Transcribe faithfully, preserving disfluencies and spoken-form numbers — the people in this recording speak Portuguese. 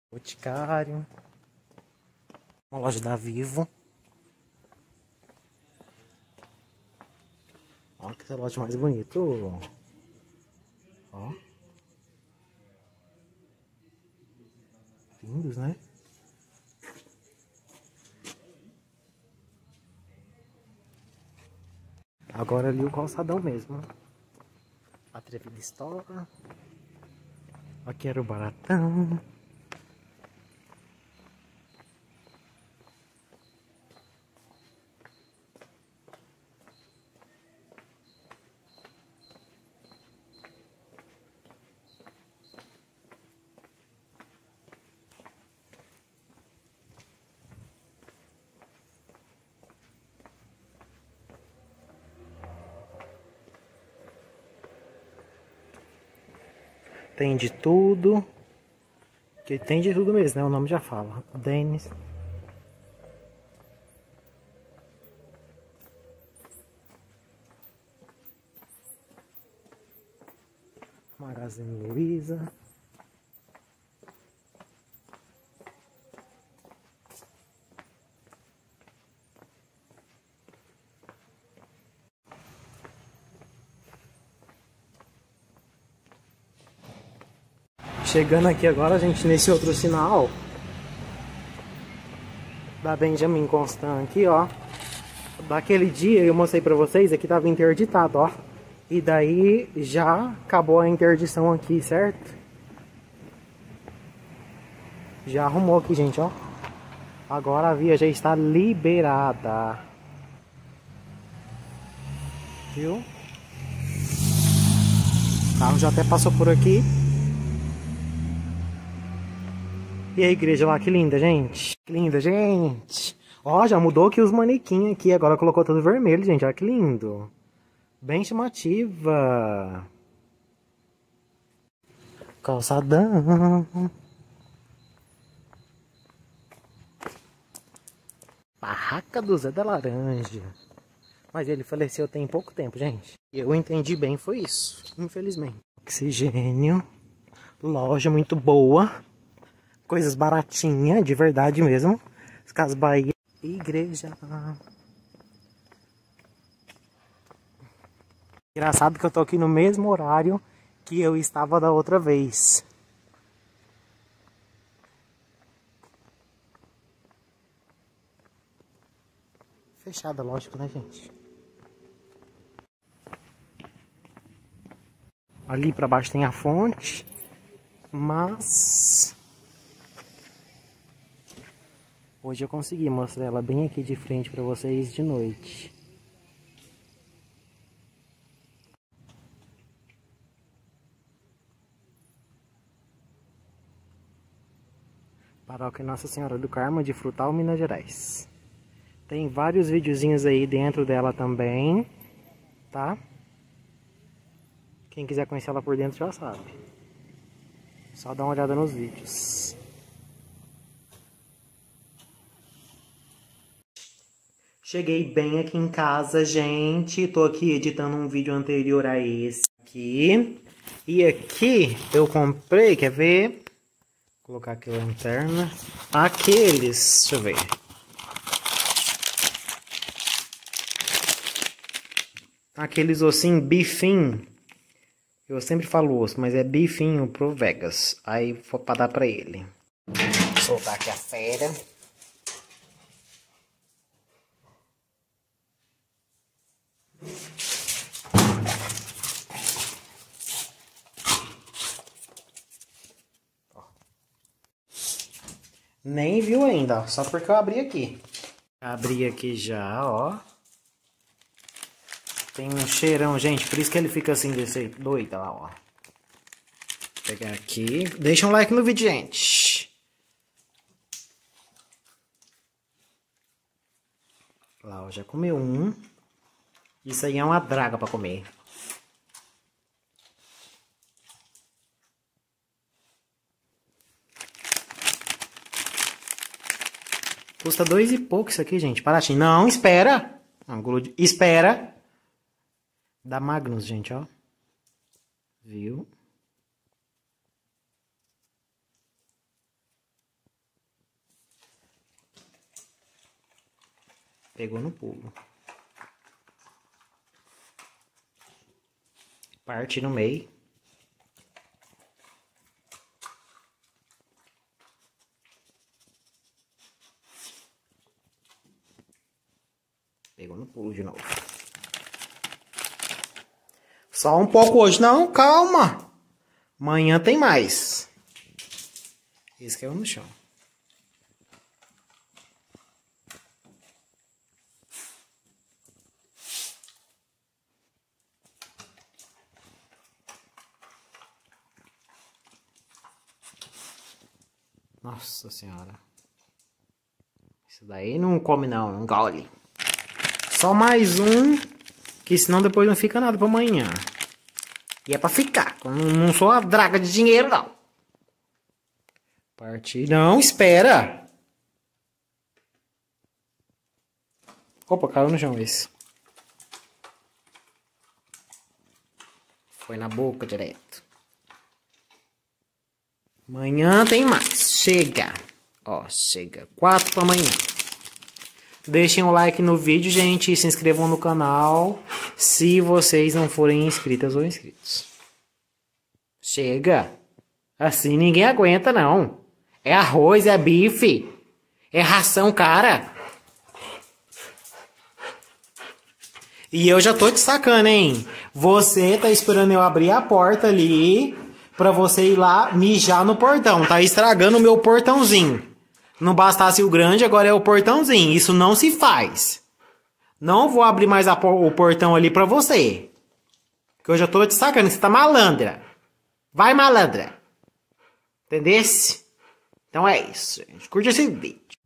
Boticário. Uma loja da Vivo. Olha que relógio mais bonito. Ó. Lindos, né? Agora ali o calçadão mesmo. Atrevida Store. Aqui era o Baratão. Tem de tudo. Que tem de tudo mesmo, né? O nome já fala. Denis. Magazine Luiza. Chegando aqui agora, gente, nesse outro sinal da Benjamin Constant aqui, ó. Daquele dia eu mostrei pra vocês, aqui tava interditado, ó. E daí já acabou a interdição aqui, certo? Já arrumou aqui, gente, ó. Agora a via já está liberada. Viu? O carro já até passou por aqui. E a igreja lá, que linda, gente. Que linda, gente. Ó, já mudou aqui os manequins aqui. Agora colocou tudo vermelho, gente. Olha que lindo. Bem chamativa. Calçadão. Barraca do Zé da Laranja. Mas ele faleceu tem pouco tempo, gente. E eu entendi bem, foi isso. Infelizmente. Oxigênio. Loja muito boa. Coisas baratinhas, de verdade mesmo. As Casas Bahia. Igreja. Engraçado que eu tô aqui no mesmo horário que eu estava da outra vez. Fechada, lógico, né, gente? Ali pra baixo tem a fonte. Mas hoje eu consegui mostrar ela bem aqui de frente pra vocês de noite. Paróquia Nossa Senhora do Carmo de Frutal, Minas Gerais. Tem vários videozinhos aí dentro dela também, tá? Quem quiser conhecer ela por dentro já sabe. Só dá uma olhada nos vídeos. Cheguei bem aqui em casa, gente. Tô aqui editando um vídeo anterior a esse aqui. E aqui eu comprei, quer ver? Vou colocar aqui a lanterna. Aqueles, deixa eu ver. Aqueles ossinhos bifinho. Eu sempre falo osso, mas é bifinho pro Vegas. Aí vou pra dar pra ele. Vou soltar aqui a fera. Nem viu ainda, ó, só porque eu abri aqui. Abri aqui já, ó. Tem um cheirão, gente, por isso que ele fica assim desse doido, lá, ó. Vou pegar aqui. Deixa um like no vídeo, gente. Lá, ó, já comeu um. Isso aí é uma draga pra comer. Custa dois e pouco isso aqui, gente. Baratinho. Não, espera. Ângulo de... Espera. Da Magnus, gente, ó. Viu? Pegou no pulo. Parte no meio. Pegou no pulo de novo. Só um pouco hoje. Não, calma. Amanhã tem mais. Esse caiu no chão. Nossa senhora. Isso daí não come não, não engole. Só mais um, que senão depois não fica nada pra amanhã. E é pra ficar. Eu não sou uma draga de dinheiro, não. Partir. Não, espera. Opa, caiu no chão esse. Foi na boca direto. Amanhã tem mais. Chega. Ó, chega. Quatro pra amanhã. Deixem um like no vídeo, gente. E se inscrevam no canal. Se vocês não forem inscritas ou inscritos. Chega. Assim ninguém aguenta, não. É arroz, é bife. É ração cara. E eu já tô te sacando, hein? Você tá esperando eu abrir a porta ali pra você ir lá mijar no portão. Tá estragando o meu portãozinho. Não bastasse o grande, agora é o portãozinho. Isso não se faz. Não vou abrir mais a, o portão ali pra você. Que eu já tô te sacando. Você tá malandra. Vai, malandra. Entendesse? Então é isso, gente. Curte esse vídeo.